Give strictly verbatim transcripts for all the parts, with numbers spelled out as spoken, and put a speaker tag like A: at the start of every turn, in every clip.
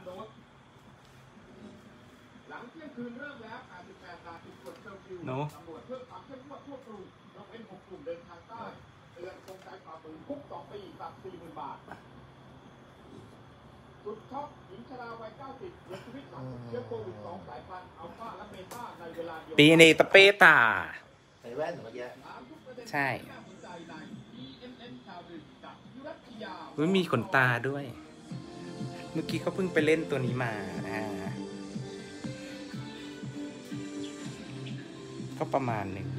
A: โดสหลังเที่ยงคืนเริ่มแล้วแปดสิบแปดด่านจุดตรวจเคอร์ฟิวตำรวจเพิ่มความเข้มงวดทั่วกรุงยกเว้นหกกลุ่มเดินทางใต้เตือนคงใช้ฝ่าฝืนคุกสองปีปรับสี่หมื่นบาทสุดช็อกหญิงชราวัยเก้าสิบเสียชีวิตหลังติดเชื้อโควิดสองสายพันธุ์อัลฟาและเบต้าในเวลาเดียวกันปีนี้ตะเปตา
B: ใส่แว่นเมื่อกี้
A: ใช่
C: มันมีขนตาด้วยเมื่อกี้เขาเพิ่งไปเล่นตัวนี้มาอ่าก็ประมาณหนึ่ง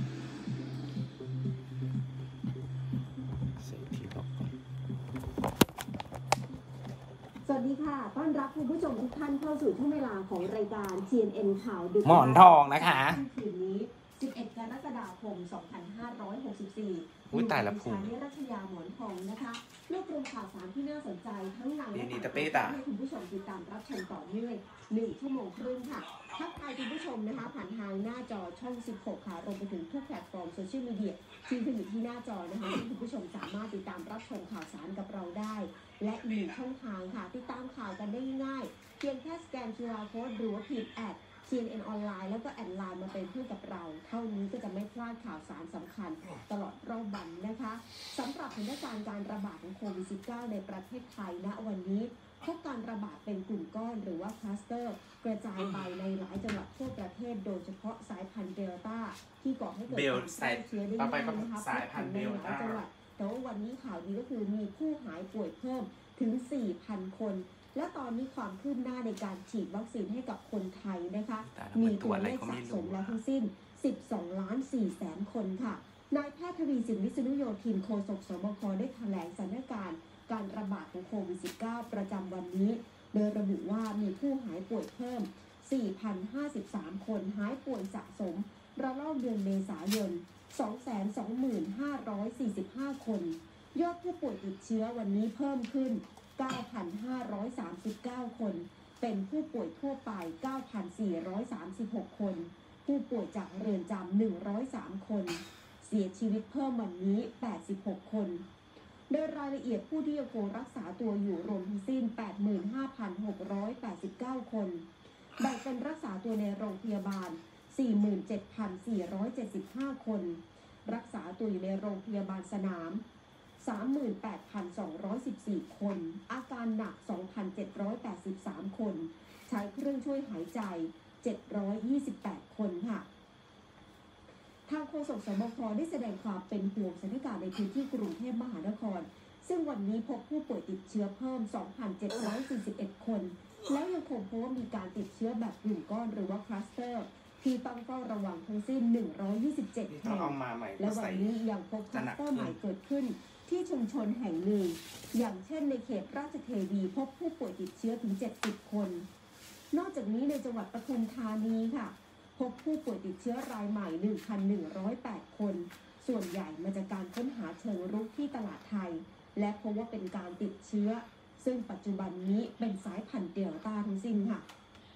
D: สวัสดีค่ะต้อนรับคุณผู้ชมทุกท่านเข้าสู่ช่วงเวลาของรายการ ซี เอ็น เอ็น ข่าวดึก
C: หมอนทองนะคะ
D: คืนนี้สิบเอ็ดกรกฎาคมสองพันห้าร้อยหกสิบสี่
C: อุ้ยตายละภูมิ
D: ดิฉันรัชยาหมอนทองนะคะรวบรวมข่าวสารที่น่าสนใจทั้งหลังและ
C: ต่
D: างให้คุณผู้ชมติดตามรับชมต่อเนื่องหนึ่งชั่วโมงครึ่งค่ะทักทายคุณผู้ชมนะคะผ่านทางหน้าจอช่องสิบหกค่ะรวมไปถึงทุกแพลตฟอร์มโซเชียลมีเดียที่ขึ้นอยู่ที่หน้าจอนะคะที่คุณผู้ชมสามารถติดตามรับชมข่าวสารกับเราได้และอีกหนึ่งช่องทางค่ะติดตามข่าวกันได้ง่ายเพียงแค่สแกน คิว อาร์ Code หรือว่าพิมพ์แอด ซี เอ็น เอ็น ออนไลน์แล้วก็แอดไลน์มาเป็นเพื่อนกับเราเท่านี้ก็จะไม่พลาดข่าวสารสำคัญตลอดรอบวันนะคะสำหรับสถานการณ์การระบาดของโควิด สิบเก้า ในประเทศไทยณวันนี้พบการระบาดเป็นกลุ่มก้อนหรือว่าคลัสเตอร์กระจายไปในหลายจังหวัดทั่วประเทศโดยเฉพาะสายพันธุ์เดลต้าที่ก่อให้เกิดการแพร่เชื้อได้ง่ายนะคะพบกันในหลายจังหวัดแต่ว่าวันนี้ข่าวดีก็คือมีผู้หายป่วยเพิ่มถึง สี่พัน คนและตอนนี้ความคืบหน้าในการฉีดวัคซีนให้กับคนไทยนะคะมีตัวเลขสะสมแล้วทั้งสิ้นสิบสองล้านสี่แสนคนค่ะนายแพทย์ทวีสินวิษณุโยธินโฆษกสบคได้แถลงสถานการณ์การระบาดของโควิด สิบเก้า ประจำวันนี้โดยระบุว่ามีผู้หายป่วยเพิ่ม สี่พันห้าสิบสาม คนหายป่วยสะสมระลอกเดือนเมษายน สองแสนสองหมื่นห้าร้อยสี่สิบห้า คนยอดผู้ป่วยติดเชื้อวันนี้เพิ่มขึ้นเก้าพันห้าร้อยสามสิบเก้า คนเป็นผู้ป่วยทั่วไป เก้าพันสี่ร้อยสามสิบหก คนผู้ป่วยจากเรือนจำหนึ่งร้อยสาม คนเสียชีวิตเพิ่มวันนี้แปดสิบหก คนโดยรายละเอียดผู้ที่ยังคงรักษาตัวอยู่รวมทั้งสิ้น แปดหมื่นห้าพันหกร้อยแปดสิบเก้า คนแบ่งเป็นรักษาตัวในโรงพยาบาล สี่หมื่นเจ็ดพันสี่ร้อยเจ็ดสิบห้า คนรักษาตัวอยู่ในโรงพยาบาลสนามสามหมื่นแปดพันสองร้อยสิบสี่ คนอาการหนัก สองพันเจ็ดร้อยแปดสิบสาม คนใช้เครื่องช่วยหายใจเจ็ดร้อยยี่สิบแปดคนค่ะทางโฆษกสบคได้แสดงความเป็นห่วงสถานการณ์ในพื้นที่กรุงเทพมหานครซึ่งวันนี้พบผู้ป่วยติดเชื้อเพิ่ม สองพันเจ็ดร้อยสี่สิบเอ็ด คนแล้วยังคงพบว่ามีการติดเชื้อแบบกลุ่มก้อนหรือว่าคลัสเตอร์ที่ต้องเฝ้าระวังทั้งสิ้นหนึ่งร้อยยี่สิบเจ็ดแห่งและวันนี้ยังพบคลัสเตอร์ใหม่เกิดขึ้นที่ชุมชนแห่งหนึ่งอย่างเช่นในเขตราชเทวีพบผู้ป่วยติดเชื้อถึงเจ็ดสิบคนนอกจากนี้ในจังหวัดปทุมธานีค่ะพบผู้ป่วยติดเชื้อรายใหม่ หนึ่งพันหนึ่งร้อยแปด คนส่วนใหญ่มาจากการค้นหาเชิงรุกที่ตลาดไทยและพบว่าเป็นการติดเชื้อซึ่งปัจจุบันนี้เป็นสายพันธุ์เดลต้าทั้งสิ้นค่ะ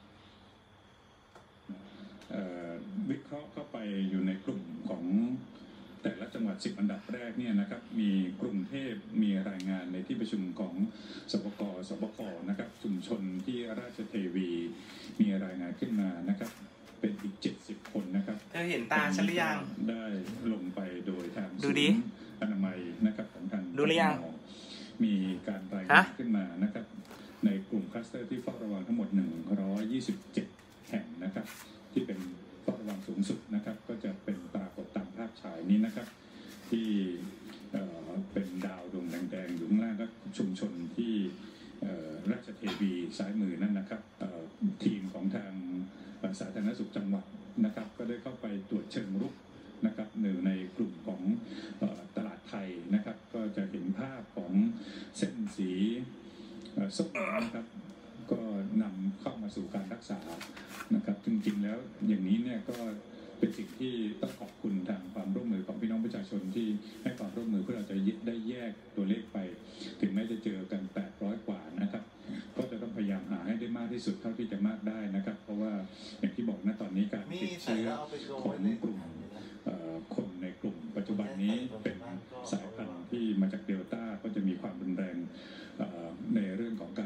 E: วิเคราะห์เข้าไปอยู่ในกลุ่มของแต่ละจังหวัดสิบอันดับแรกเนี่ยนะครับมีกรุงเทพมีรายงานในที่ประชุมของสบคสบคนะครับชุมชนที่ราชเทวีมีรายงานขึ้นมานะครับเป็นอีกเจ็ดสิบคนนะครับ
C: เธอเห็นตาฉันหรือยัง
E: ได้ลงไปโดยทาง
C: ดูดิ
E: อนามัยนะครับของทาง
C: ดูหรือยัง
E: มีการรายงานขึ้นมานะครับในกลุ่มคลัสเตอร์ที่เฝ้าระวังทั้งหมดหนึ่งร้อยยี่สิบเจ็ดแห่งนะครับที่เป็นเฝ้าระวังสูงสุดนะครับก็จะเป็นปรากฏตามภาพฉายนี้นะครับที่เป็นดาวดวงแดงๆอยู่ข้างล่างก็ชุมชนที่ราชเทวีซ้ายมือนั่นนะครับทีมของทางสาธารณสุขจังหวัดนะครับก็ได้เข้าไปตรวจเชิงรุกนะครับหนึ่งในกลุ่มของตลาดไทยนะครับก็จะเห็นภาพของเส้นสีส้มนะครับก็นำเข้ามาสู่การรักษานะครับจริงๆแล้วอย่างนี้เนี่ยก็เป็นสิ่งที่ต้องขอบคุณทางความร่วมมือของพี่น้องประชาชนที่ให้ความร่วมมือเพื่อเราจะได้แยกตัวเลขไปถึงแม้จะเจอกันแปดร้อยกว่านะครับก็จะต้องพยายามหาให้ได้มากที่สุดเท่าที่จะมากได้นะครับเพราะว่าอย่างที่บอกนะตอนนี้การติดเชื้อของกลุ่มคนในกลุ่มปัจจุบันนี้เป็นสายพันธุ์ที่มาจากเดลต้าก็จะมีความรุนแรงในเรื่องของการแพร่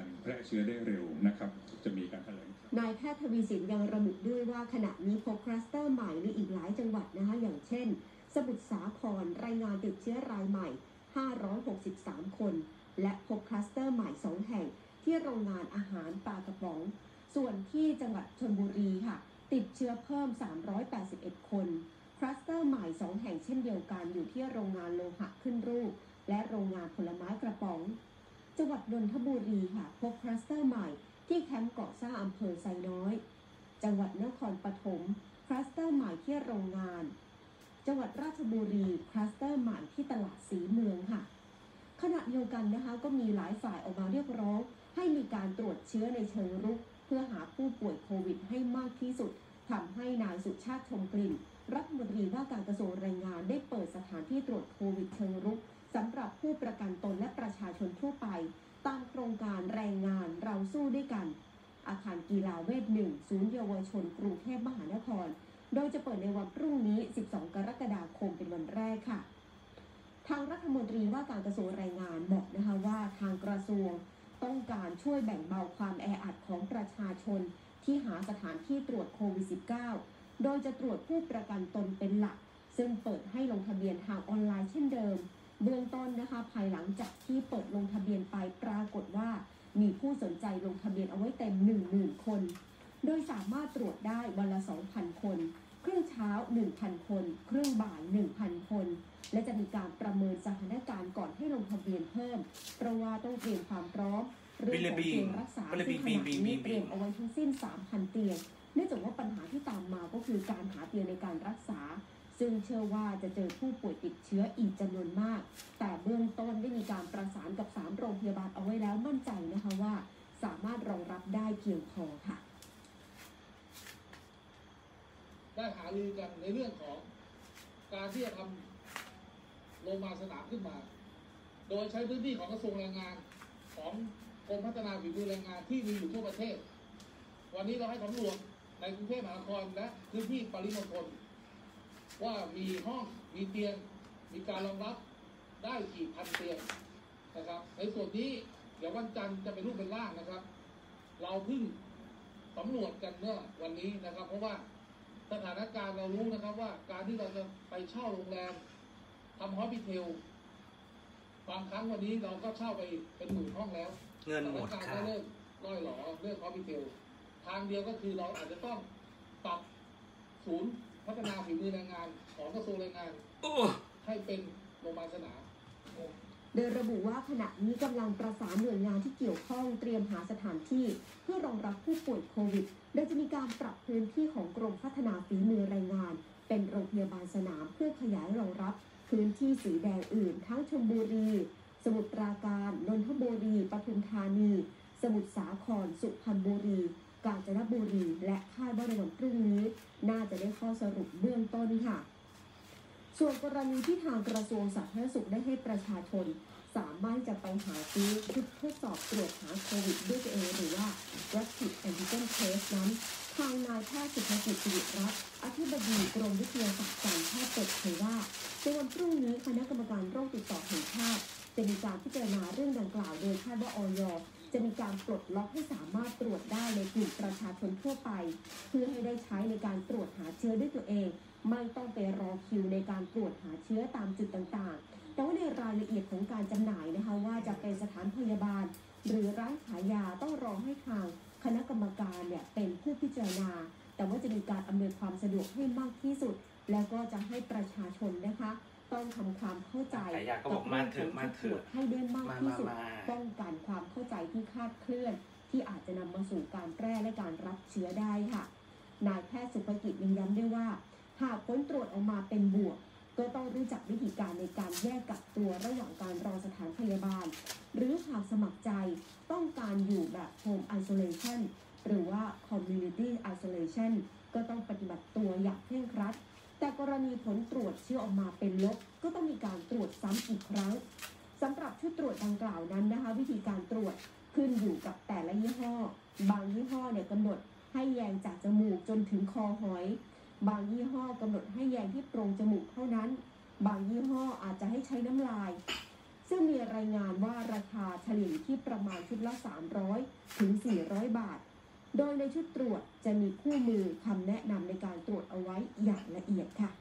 E: เชื้อได้เร็วนะครับจะมีการแถลง
D: นายแพทย์ทวีสินยังระบุด้วยว่าขณะนี้พบคลัสเตอร์ใหม่ในอีกหลายจังหวัดนะคะอย่างเช่นสมุทรสาครรายงานติดเชื้อรายใหม่ห้าร้อยหกสิบสามคนและพบคลัสเตอร์ใหม่สองแห่งที่โรงงานอาหารปลากระป๋องส่วนที่จังหวัดชลบุรีค่ะติดเชื้อเพิ่มสามร้อยแปดสิบเอ็ดคนคลัสเตอร์ใหม่สองแห่งเช่นเดียวกันอยู่ที่โรงงานโลหะขึ้นรูปและโรงงานผลไม้กระป๋องจังหวัดนนทบุรีค่ะพบคลัสเตอร์ใหม่ที่แคมป์เกาะซ่าอำเภอไซน้อยจังหวัดนครปฐมคลัสเตอร์ใหม่ที่โรงงานจังหวัดราชบุรีคลัสเตอร์ใหม่ที่ตลาดสีเมืองค่ะขณะเดียวกันนะคะก็มีหลายฝ่ายออกมาเรียกร้องให้มีการตรวจเชื้อในเชิงรุกเพื่อหาผู้ป่วยโควิดให้มากที่สุดทำให้นายสุชาติชมกลิ่นรัฐมนตรีว่าการกระทรวงแรงงานได้เปิดสถานที่ตรวจโควิดเชิงรุกสำหรับผู้ประกันตนและประชาชนทั่วไปตามโครงการแรงงานเราสู้ด้วยกันอาคารกีฬาเวทหนึ่งศูนย์เยาวชนกรุงเทพมหานครโดยจะเปิดในวันพรุ่งนี้สิบสองกรกฎาคมเป็นวันแรกค่ะทางรัฐมนตรีว่าการกระทรวงแรงงานบอกนะคะว่าทางกระทรวงต้องการช่วยแบ่งเบาความแออัดของประชาชนที่หาสถานที่ตรวจโควิด สิบเก้า โดยจะตรวจผู้ประกันตนเป็นหลักซึ่งเปิดให้ลงทะเบียนทางออนไลน์เช่นเดิมเบื้องต้นนะคะภายหลังจากที่เปิดลงทะเบียนไปปรากฏว่ามีผู้สนใจลงทะเบียนเอาไว้เต็ม หนึ่งหมื่น คนโดยสามารถตรวจได้วันละ สองพัน คนครึ่งเช้า หนึ่งพัน คนครึ่งบ่าย หนึ่งพัน คนและจะมีการประเมินสถานการณ์ก่อนให้ลงทะเบียนเพิ่มเพราะว่าต้องเตรียมความพร้อมเรื่องของเตียงรักษาซึ่งขณะนี้เตรียมเอาไว้ทั้งสิ้น สามพัน เตียงเนื่องจากว่าปัญหาที่ตามมาก็คือการหาเตียงในการรักษาซึ่งเชื่อว่าจะเจอผู้ป่วยติดเชื้ออีกจำนวนมากแต่เบื้องต้นได้มีการประสานกับสามโรงพยาบาลเอาไว้แล้วมั่นใจนะคะว่าสามารถรองรับได้เพียงพอค่ะ
B: ได้หารือกันในเรื่องของการที่จะทำโรงพยาบาลสนามขึ้นมาโดยใช้พื้นที่ของกระทรวงแรงงานของกรมพัฒนาฝีมือแรงงานที่มีอยู่ทั่วประเทศวันนี้เราให้สำรวจในกรุงเทพมหานครและพื้นที่ปริมณฑลว่ามีห้องมีเตียงมีการรองรับได้กี่พันเตียงนะครับในส่วนนี้เดี๋ยววันจันทร์จะเป็นรูปเป็นร่างนะครับเราเพิ่งสำรวจกันเมื่อวันนี้นะครับเพราะว่าสถานการณ์เรารู้นะครับว่าการที่เราจะไปเช่าโรงแรมทำฮอสพิทลบางครั้งวันนี้เราก็เช่าไปเป็นหมื่นห้องแล้ว
C: เงินหมดค่ะ
B: เริ่มล่อยหลอเรื่องฮอสพิทลทางเดียวก็คือเราอาจจะต้องปรับศูนย์พัฒนาฝีมือแรงงานของกระทรวงแรงงานให้เป็นโรงพยาบาลสนาม
D: โดยระบุว่าขณะนี้กำลังประสานหน่วยงานที่เกี่ยวข้องเตรียมหาสถานที่เพื่อรองรับผู้ป่วยโควิดโดยจะมีการปรับพื้นที่ของกรมพัฒนาฝีมือแรงงานเป็นโรงพยาบาลสนามเพื่อขยายรองรับพื้นที่สีแดงอื่นทั้งชลบุรีสมุทรปราการนนทบุรีปทุมธานีสมุทรสาครสุพรรณบุรีกาญจนบุรีและคาดว่าในวันพรุ่งนี้น่าจะได้ข้อสรุปเบื้องต้นค่ะส่วนกรณีที่ทางกระทรวงสาธารณสุขได้ให้ประชาชนสามารถจะไปหาซื้อชุดทดสอบตรวจหาโควิดด้วยตัวเองหรือว่า Rapid Antigen Test นั้นทางนายแพทย์สุภกิจ สิริรัตน์อธิบดีกรมวิทยาศาสตร์การแพทย์เปิดเผยว่าในวันพรุ่งนี้คณะกรรมการโรคติดต่อแห่งชาติจะมีการพิจารณาเรื่องดังกล่าวโดยคาดว่า อย จะมีการปลดล็อกให้สามารถตรวจได้ในกลุ่มประชาชนทั่วไปเพื่อให้ได้ใช้ในการตรวจหาเชื้อด้วยตัวเองไม่ต้องไปรอคิวในการตรวจหาเชื้อตามจุดต่างๆแต่ว่าในรายละเอียดของการจำหน่ายนะคะว่าจะเป็นสถานพยาบาลหรือร้านขายยาต้องรอให้ทางคณะกรรมการเนี่ยเป็นผู้พิจารณาแต่ว่าจะมีการอำนวยความสะดวกให้มากที่สุดแล้วก็จะให้ประชาชนนะคะต้องทำความเข้าใจ
C: กับเรื่องของการตรวจ
D: ให้ได้มากที่สุดป้องกันความเข้าใจที่คลาดเคลื่อนที่อาจจะนำมาสู่การแพร่และการรับเชื้อได้ค่ะนายแพทย์สุภกิจยังย้ำด้วยว่าหากผลตรวจออกมาเป็นบวกก็ต้องรู้จักวิธีการในการแยกกักตัวระหว่างการรอสถานพยาบาลหรือหากสมัครใจต้องการอยู่แบบ Home Isolation หรือว่า Community Isolation ก็ต้องปฏิบัติตัวอย่างเคร่งครัดแต่กรณีผลตรวจเชื้อออกมาเป็นลบก็ต้องมีการตรวจซ้ำอีกครั้งสำหรับชุดตรวจดังกล่าวนั้นนะคะวิธีการตรวจขึ้นอยู่กับแต่ละยี่ห้อบางยี่ห้อเนี่ยกำหนดให้แยงจากจมูกจนถึงคอหอยบางยี่ห้อกำหนดให้แยงที่โพรงจมูกเท่านั้นบางยี่ห้ออาจจะให้ใช้น้ำลายซึ่งมีรายงานว่าราคาเฉลี่ยที่ประมาณชุดละสามร้อยถึงสี่ร้อยบาทโดยในชุดตรวจจะมีคู่มือคำแนะนำในการตรวจเอาไว้อย่างละเอียดค่ะ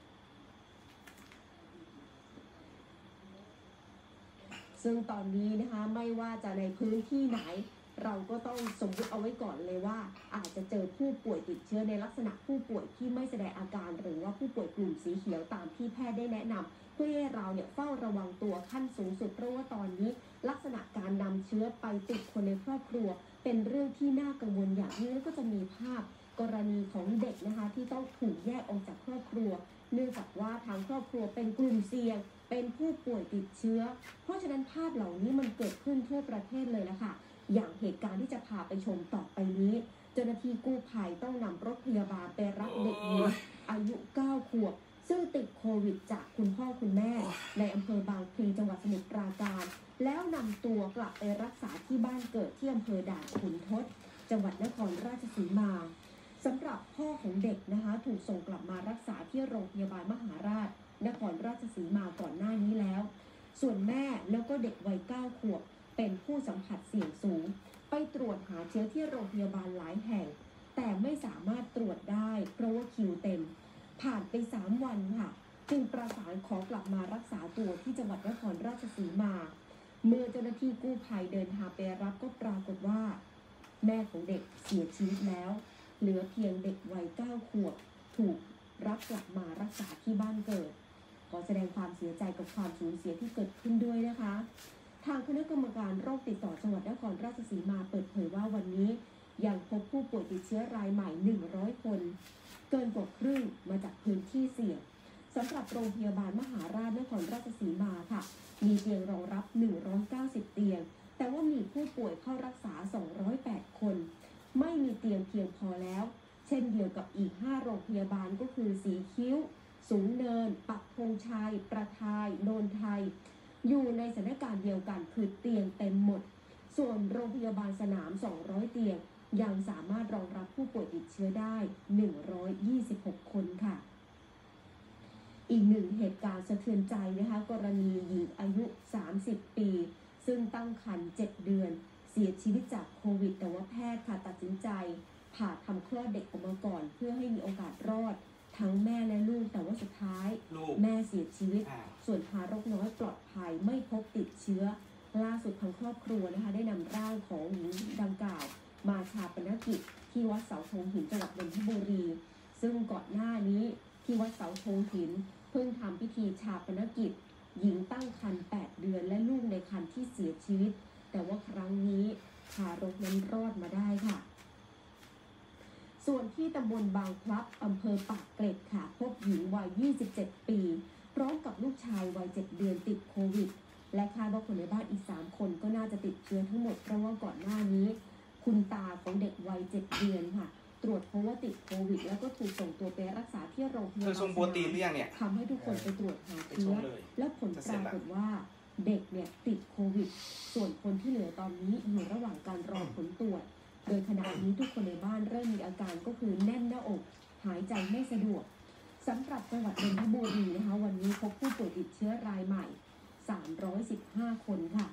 D: ซึ่งตอนนี้นะคะไม่ว่าจะในพื้นที่ไหนเราก็ต้องสมมติเอาไว้ก่อนเลยว่าอาจจะเจอผู้ป่วยติดเชื้อในลักษณะผู้ป่วยที่ไม่แสดงอาการหรือว่าผู้ป่วยกลุ่มสีเขียวตามที่แพทย์ได้แนะนำเพื่อให้เราเนี่ยเฝ้าระวังตัวขั้นสูงสุดเพราะว่าตอนนี้ลักษณะการนำเชื้อไปติดคนในครอบครัวเป็นเรื่องที่น่ากังวลอย่างยิ่งแล้วก็จะมีภาพกรณีของเด็กนะคะที่ต้องถูกแยกออกจากครอบครัวเนื่องจากว่าทางครอบครัวเป็นกลุ่มเสี่ยงเป็นผู้ป่วยติดเชื้อเพราะฉะนั้นภาพเหล่านี้มันเกิดขึ้นทั่วประเทศเลยนะคะอย่างเหตุการณ์ที่จะพาไปชมต่อไปนี้เจ้าหน้าที่กู้ภัยต้องนำรถพยาบาลไปรับเด็กหญิงอายุเก้าขวบซึ่งติดโควิดจากคุณพ่อคุณแม่ในอำเภอบางพลีจังหวัดสมุทรปราการแล้วนำตัวกลับไปรักษาที่บ้านเกิดที่อำเภอด่านขุนทดจังหวัดนครราชสีมาสำหรับพ่อของเด็กนะคะถูกส่งกลับมารักษาที่โรงพยาบาลมหาราชนครราชสีมาก่อนหน้านี้แล้วส่วนแม่แล้วก็เด็กวัยเก้าขวบเป็นผู้สัมผัสเสี่ยงสูงไปตรวจหาเชื้อที่โรงพยาบาลหลายแห่งแต่ไม่สามารถตรวจได้เพราะว่าคิวเต็มผ่านไปสามวันค่ะจึงประสานขอกลับมารักษาตัวที่จังหวัดนครราชสีมาเมื่อเจ้าหน้าที่กู้ภัยเดินทางไปรับก็ปรากฏว่าแม่ของเด็กเสียชีวิตแล้วเหลือเพียงเด็กวัยเก้าขวบถูกรับกลับมารักษาที่บ้านเกิดขอแสดงความเสียใจกับความสูญเสียที่เกิดขึ้นด้วยนะคะทางคณะกรรมการโรคติดต่อจังหวัดนครราชสีมาเปิดเผยว่าวันนี้ยังพบผู้ป่วยติดเชื้อรายใหม่หนึ่งร้อยคนเกินกว่าครึ่งมาจากพื้นที่เสี่ยงสำหรับโรงพยาบาลมหาราชนครราชสีมาค่ะมีเตียงรองรับหนึ่งร้อยเก้าสิบเตียงแต่ว่ามีผู้ป่วยเข้ารักษาสองร้อยแปดคนไม่มีเตียงเพียงพอแล้วเช่นเดียวกับอีกห้าโรงพยาบาลก็คือสีคิ้วสูงเนินปักธงชัยประทายโนนไทยอยู่ในสถานการณ์เดียวกันคือเตียงเต็มหมดส่วนโรงพยาบาลสนามสองร้อยเตียงยังสามารถรองรับผู้ป่วยติดเชื้อได้หนึ่งร้อยยี่สิบหกคนค่ะอีกหนึ่งเหตุการณ์สะเทือนใจนะคะกรณีหญิงอายุสามสิบปีซึ่งตั้งครรภ์เจ็ดเดือนเสียชีวิตจากโควิดแต่ว่าแพทย์ค่ะตัดสินใจผ่าทำคลอดเด็กออกมาก่อนเพื่อให้มีโอกาสรอดทั้งแม่และลูกแต่ว่าสุดท้ายแม่เสียชีวิตส่วนทารกน้อยปลอดภัยไม่พบติดเชื้อล่าสุดทางครอบครัวนะคะได้นำร่างของหญิงดังกล่าวมาฌาปนกิจที่วัดเสาธงหินจังหวัดนนทบุรีซึ่งก่อนหน้านี้ที่วัดเสาธงหินเพิ่งทำพิธีฌาปนกิจหญิงตั้งครรภ์แปดเดือนและลูกในครรภ์ที่เสียชีวิตแต่ว่าครั้งนี้ทารกนั้นรอดมาได้ค่ะส่วนที่ตำบลบางพลับอำเภอปากเกร็ดค่ะพบหญิงวัยยี่สิบเจ็ดปีพร้อมกับลูกชายวัยเจ็ดเดือนติดโควิดและคาดว่าคนในบ้านอีกสามคนก็น่าจะติดเชื้อทั้งหมดเพราะว่าก่อนหน้านี้คุณตาของเด็กวัยเจ็ดเดือนค่ะตรวจพบว่าติดโควิดแล้วก็ถูกส่งตัวไปรักษาที่โรงพยาบาลทำให้ทุกคนไปตรวจหาเชื้อแล้วผลปรากฏว่าเด็กเนี่ยติดโควิดส่วนคนที่เหลือตอนนี้อยู่ระหว่างการรอผลตรวจโดยขณะนี้ทุกคนในบ้านเริ่มมีอาการก็คือแน่นหน้าอกหายใจไม่สะดวกสำหรับจังหวัดนนทบุรีนะคะวันนี้พบผู้ป่วยติดเชื้อรายใหม่สามร้อยสิบห้าคนค่ะ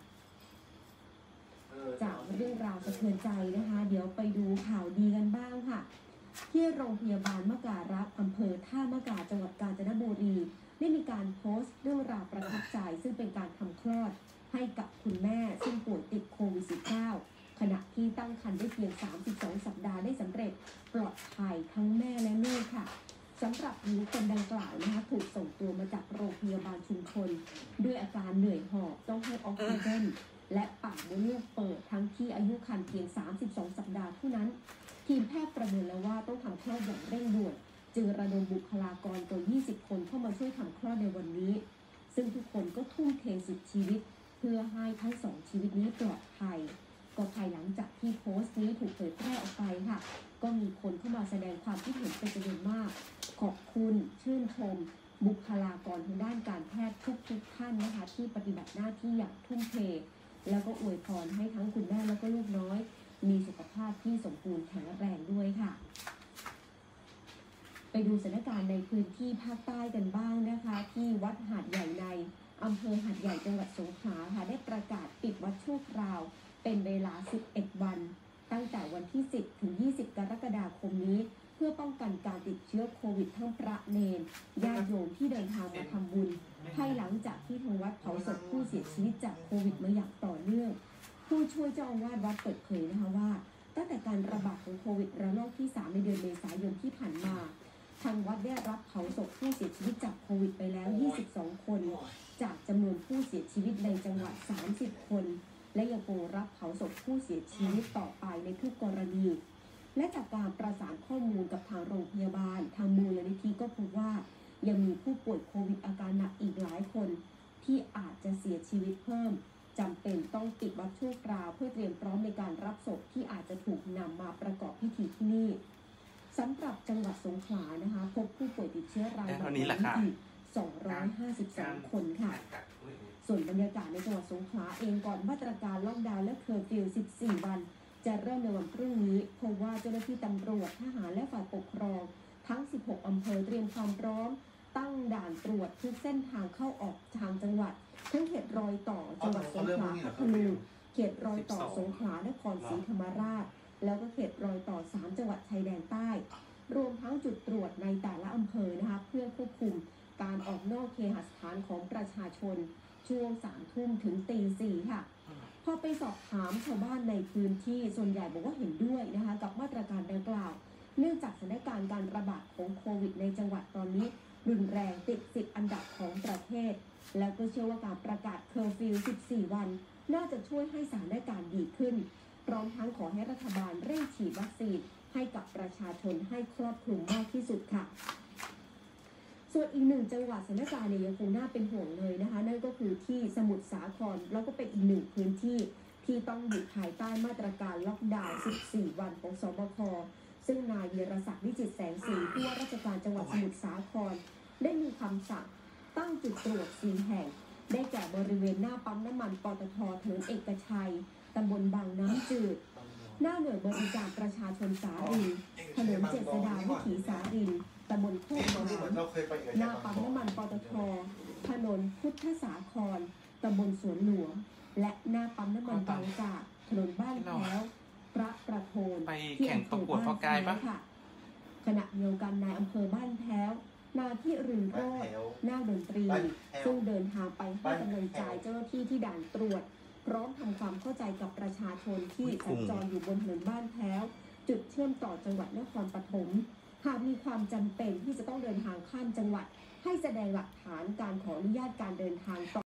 D: จากเรื่องราวสะเทือนใจนะคะเดี๋ยวไปดูข่าวดีกันบ้างค่ะที่โรงพยาบาลมะการักษ์อำเภอท่ามะกาจังหวัดกาญจนบุรีได้มีการโพสต์เรื่องราวประทับใจซึ่งเป็นการทำคลอดให้กับคุณแม่ซึ่งป่วยติดโควิด สิบเก้าขณะที่ตั้งครรภ์ได้เพียงสามสิบสองสัปดาห์ได้สำเร็จปลอดภัยทั้งแม่และลูกค่ะสำหรับหญิงคนดังกล่าวนะคะถูกส่งตัวมาจากโรงพยาบาลชุมชนด้วยอาการเหนื่อยหอบต้องให้ออกซิเจนและปากมดลูกเปิดทั้งที่อายุครรภ์เพียงสามสิบสองสัปดาห์เท่านั้นทีมแพทย์ประเมินแล้วว่าต้องทำคลอดอย่างเร่งด่วนจึงระดมบุคลากรกว่ายี่สิบคนเข้ามาช่วยทำคลอดในวันนี้ซึ่งทุกคนก็ทุ่มเทสุดชีวิตเพื่อให้ทั้งสองชีวิตนี้ปลอดภัยก็ภายหลังจากที่โพสต์นี้ถูกเผยแพร่ออกไปค่ะก็มีคนเข้ามาแสดงความคิดเห็นเป็นจำนวนมากขอบคุณชื่นชมบุคลากรทางด้านการแพทย์ทุกๆท่านนะคะที่ปฏิบัติหน้าที่อย่างทุ่มเทแล้วก็อวยพรให้ทั้งคุณแม่แล้วก็ลูกน้อยมีสุขภาพที่สมบูรณ์แข็งแรงด้วยค่ะไปดูสถานการณ์ในพื้นที่ภาคใต้กันบ้างนะคะที่วัดหาดใหญ่ในอำเภอหาดใหญ่จังหวัดสงขลาค่ะได้ประกาศปิดวัดชั่วคราวเป็นเวลาสิบเอ็ดวันตั้งที่ สิบถึงยี่สิบ กรกฎาคมนี้เพื่อป้องกันการติดเชื้อโควิดทั้งพระเนรญาติโยมที่เดินทางมาทำบุญภายหลังจากที่ทางวัดเผาศพผู้เสียชีวิตจากโควิดมาอย่างต่อเนื่องผู้ช่วยเจ้าอาวาสวัดเปิดเผยนะคะว่าตั้งแต่การระบาดของโควิดระลอกที่สามในเดือนเมษายนที่ผ่านมาทางวัดได้รับเผาศพผู้เสียชีวิตจากโควิดไปแล้วยี่สิบสองคนจากจำนวนผู้เสียชีวิตในจังหวัดสามสิบคนและยังคงรับเผาศพผู้เสียชีวิตต่อไปในทุกกรณีและจากการประสานข้อมูลกับทางโรงพยาบาลทางมูลนิธิก็พบว่ายังมีผู้ป่วยโควิดอาการหนักอีกหลายคนที่อาจจะเสียชีวิตเพิ่มจำเป็นต้องปิดวัดชั่วคราวเพื่อเตรียมพร้อมในการรับศพที่อาจจะถูกนำมาประกอบพิธีที่นี่สำหรับจังหวัดสงขลานะคะพบผู้ป่วยติดเชื้อรายใหม่อีกสองร้อยห้าสิบสองคนค่ะส่วนบรรยากาศในจังหวัดสงขลาเองก่อนมาตรการล็อกดาวน์และเคอร์ฟิวสิบสี่วันจะเริ่มในวันพรุ่งนี้เพราะว่าเจ้าหน้าที่ตำรวจทหารและฝ่ายปกครองทั้งสิบหกอำเภอเตรียมความพร้อมตั้งด่านตรวจทุกเส้นทางเข้าออกทางจังหวัดทั้งเขตรอยต่อจังหวัดสงขลาพัทลุงเขตรอยต่อสงขลานครศรีธรรมราชแล้วก็เขตรอยต่อสามจังหวัดชายแดนใต้รวมทั้งจุดตรวจในแต่ละอำเภอนะคะเพื่อควบคุมการออกนอกเคหสถานของประชาชนช่วงสามทุ่มถึงตีสี่ค่ะพอไปสอบถามชาวบ้านในพื้นที่ส่วนใหญ่บอกว่าเห็นด้วยนะคะกับมาตรการดังกล่าวเนื่องจากสถานการณ์การระบาดของโควิดในจังหวัดตอนนี้รุนแรงติดสิบอันดับของประเทศแล้วก็เชื่อว่าการประกาศเคอร์ฟิวสิบสี่วันน่าจะช่วยให้สถานการณ์ดีขึ้นพร้อมทั้งขอให้รัฐบาลเร่งฉีดวัคซีนให้กับประชาชนให้ครอบคลุมมากที่สุดค่ะส่วนอีกหนึ่งจังหวัดสถานการณ์เนี่ยยังคงน่าเป็นห่วงเลยนะคะนั่นก็คือที่สมุทรสาครแล้วก็เป็นอีกหนึ่งพื้นที่ที่ต้องอยู่ภายใต้มาตรการล็อกดาวน์สิบสี่วันของสบคซึ่งนายเวียรศักดิ์วิจิตรแสงสีผู้ว่าราชการจังหวัดสมุทรสาครได้มีคำสั่งตั้งจุดตรวจสี่แห่งได้แก่บริเวณหน้าปั๊มน้ำมันปตทถนนเอกชัยตำบลบางน้ำจืดหน้าหน่วยบริการประชาชนสารินถนนเจษฎาวิถีสารินตำบลโคกหนามหน้าปั๊มน้ำมันปตทถนนพุทธสาครตำบลสวนหลวงและหน้าปั๊มน้ำมันบางจากถนนบ้านแพ้วพระประโทนที่อำเภอบ้านแพ้วค่ะขณะเดียวกันนายอำเภอบ้านแพ้วนาที่รินโรจน์นาคดนตรีซึ่งเดินทางไปให้กำลังใจเจ้าหน้าที่ที่ด่านตรวจพร้อมทำความเข้าใจกับประชาชนที่สัญจรอยู่บนถนนบ้านแพ้วจุดเชื่อมต่อจังหวัดนครปฐมหากมีความจำเป็นที่จะต้องเดินทางข้ามจังหวัดให้แสดงหลักฐานการขออนุญาตการเดินทางต่อ